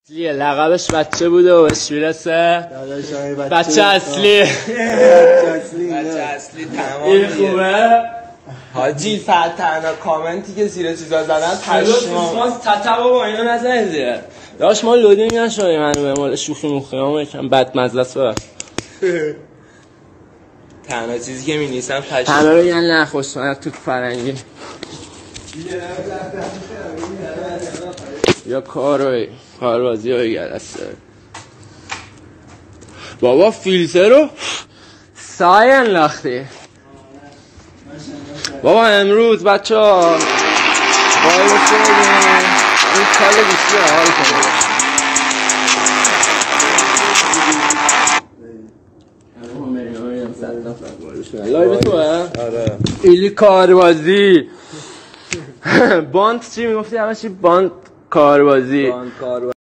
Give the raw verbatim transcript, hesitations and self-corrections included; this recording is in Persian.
اصلیه لقبش بچه بوده و بهش میرسه بچه اصلی بچه اصلی تمام این خوبه حاجی فتحنا کامنتی که زیر چیزا زدن پشمام ما تتا بابا اینو نزنید داشت ما لودینگ نشدیم منو به مال شوخی موخی هم یکم بد مزلس ببر تنها چیزی که می نیستم پشمام تنها رو یعنی نخوش من توت فرنگی یا کاروی کاروازی های گرسته بابا فیلتر رو ساین لاختی بابا امروز بچه ها باید بچه این کال بیشتی حال کنه لایو توه؟ آره ایلی کاروازی باند چی میگفتی همه چی باند کاروازی باند کاروازی